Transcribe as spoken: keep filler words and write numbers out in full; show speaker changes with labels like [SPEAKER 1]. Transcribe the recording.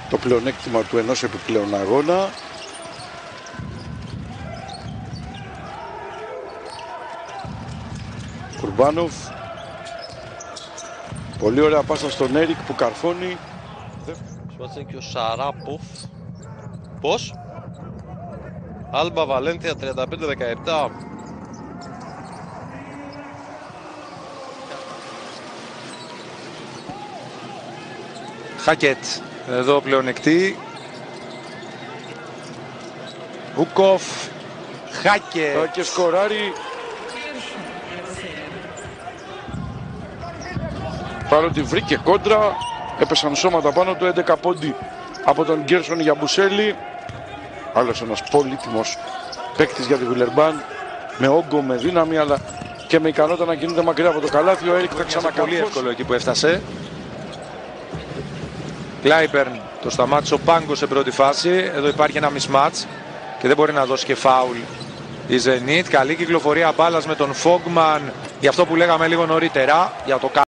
[SPEAKER 1] το πλεονέκτημα του ενός επιπλέον αγώνα. Κουρμπάνοφ. Πολύ ωραία πάσα στον Έρικ που καρφώνει.
[SPEAKER 2] Σπάτσε και ο Σαράποφ. Πώς? Άλμπα Βαλένθια τριάντα πέντε δεκαεπτά.
[SPEAKER 3] Χάκετ εδώ πλεονεκτή. Ουκοφ. Χάκετ.
[SPEAKER 1] Και σκοράρει. Παρότι βρήκε κόντρα, έπεσαν σώματα πάνω του, έντεκα πόντι από τον Γκέρσον Γιαμπουσέλη. Άλλος ένας πολύτιμος παίκτης για τη Βιλερμπάν, με όγκο, με δύναμη, αλλά και με ικανότητα να κινείται μακριά από το καλάθι. Ο Έρικ θα ξανακαρφώσει.
[SPEAKER 3] Πολύ εύκολο εκεί που έφτασε. Κλάιπερν το σταμάτησε ο Πάγκο σε πρώτη φάση. Εδώ υπάρχει ένα mismatch και δεν μπορεί να δώσει και φάουλ η Zenit. Καλή κυκλοφορία μπάλας με τον Φόγμαν, για αυτό που λέγαμε λίγο νωρίτερα, για το